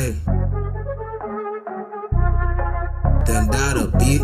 Ay. Dandada, bitch.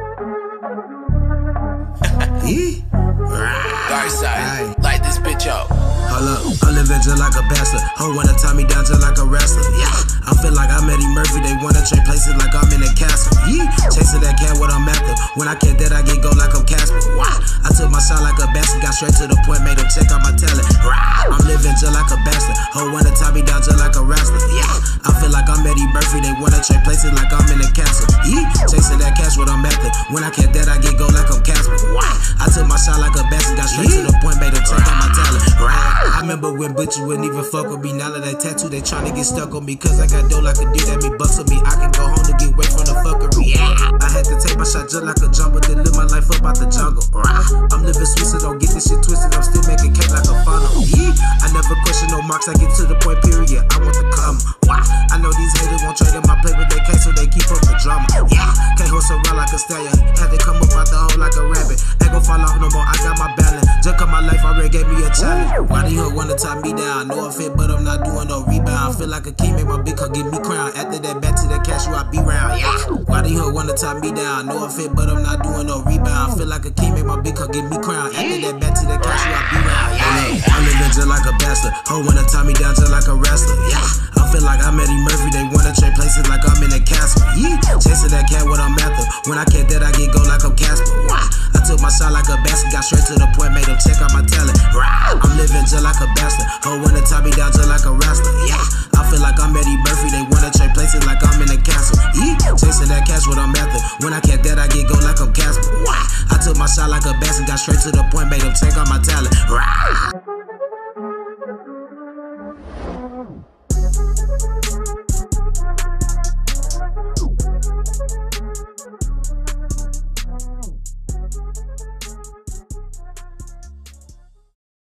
Dark side, light this bitch up. Hold up, I'm living just like a bastard. Ho wanna tie me down just like a wrestler. Yeah, I feel like I'm Eddie Murphy. They wanna trade places like I'm in a castle. Yeah, chasing that cat, what I'm after. When I can't that, I get go like I'm Casper. Why? I took my shot like a bastard, got straight to the point, made them check out my talent. I'm living just like a bastard. Ho wanna tie me down just like a wrestler. Yeah, I feel like I'm Eddie Murphy. They wanna trade places like I'm in a castle. Yeah, chasing that cash, what I'm after. When I can't that, I get go like I'm Casper. Why? I took my shot like a bastard, got straight to the point, made them check out my talent. I remember when bitches wouldn't even fuck with me. Now that I tattoo, they tryna get stuck on me. Cause I got dough like a dude that me bustle me. I can go home to get away from the fuckery. I had to take my shot just like a jumbo, then live my life up out the jungle. I'm living sweet, so don't get this shit twisted. I'm still making cake like a funnel. I never question no marks, I get to the point, period. I want the come. Why? I know these haters won't trade in my play with their case, so they keep up the drama. Can't horse around like a stallion. Had to come up out the hole like a rabbit. Ain't gon' fall off no more, I got my balance. Just cause my life already gave me a challenge. Why the hood wanna tie me down? No offense, but I'm not doing no rebound. Feel like a king, make my big car give me crown. After that, back to that cash, I be round. Why the hood wanna tie me down? No offense, but I'm not doing no rebound. Feel like a king, make my big car give me crown. After that, back to that cash, I be round. I'm living just like a bastard. Ho wanna tie me down just like a wrestler. I feel like I'm Eddie Murphy. They wanna trade places like I'm in a castle. Chasing that cat, what I'm after. When I can't that, I get go like I'm Casper. Why? I took my shot like a bastard, got straight to the point, made them check out my talent. I'm living just like a bastard. Ho wanna tie me down just like a wrestler. I feel like I'm Eddie Murphy. They wanna trade places like I'm in a castle. Chasing that cash, what I'm after. When I can't that, I get go like I'm Casper. Why? I took my shot like a bastard, got straight to the point, made them check out my talent.